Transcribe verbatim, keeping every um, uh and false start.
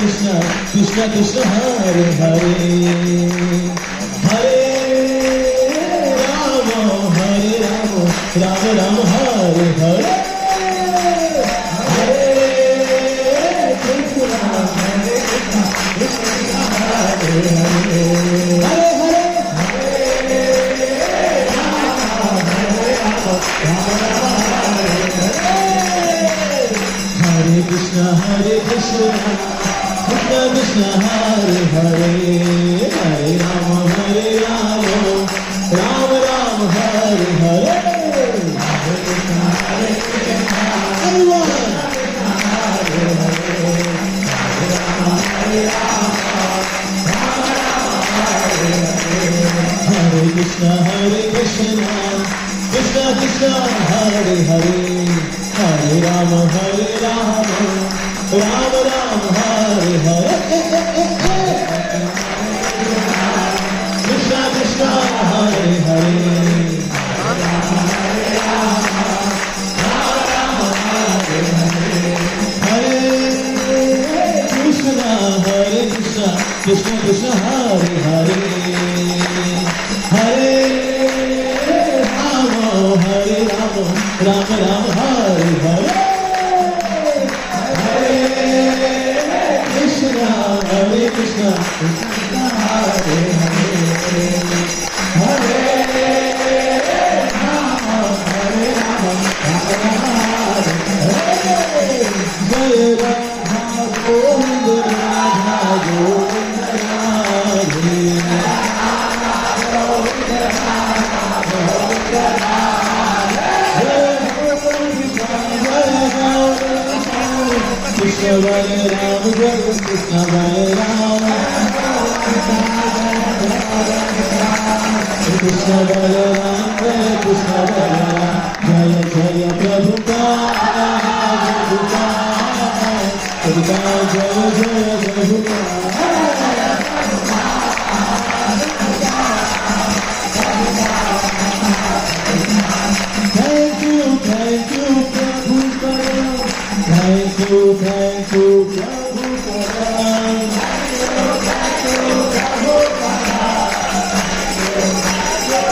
Krishna, Krishna Krishna Hare Hare, Hare Rama, Hare Rama, Rama Rama Hare Hare, Hare Krishna, Hare Krishna, Krishna Krishna Hare Hare, Hare Hare Krishna, Hare Krishna, Krishna Krishna Hare Hare, Hare Rama, Hare Rama, Rama Rama Hare Hare, Hare Krishna, Hare Krishna, everyone, Hare Hare, Hare Rama, Hare Rama, Rama Rama Hare Hare, Hare Krishna, Hare Krishna, Krishna Krishna Hare Hare, Hare Rama, Hare Rama, Rama Rama Hare Hare, Krishna Krishna Hare Hare, Hare Rama, Hare Rama, Rama Rama Hare Hare, Hare Krishna, Hare Krishna, Krishna Krishna Hare Hare, Hare Rama, Hare Rama, Rama Rama Hare Hare, Hare Krishna, Hare Krishna, Krishna Hare Hare, Hare Rama, Hare Rama, Rama Rama Hare Hare, Jai Radha Govinda Radha Govinda Radhe, Krishna Balaram, Krishna Balaram, Krishna Balaram, Krishna Balaram, Jaya Jaya Prabhupada, Prabhupada, Jaya Jaya Prabhupada. Thank you, thank you, Prabhupada. Thank you, thank you, Prabhupada.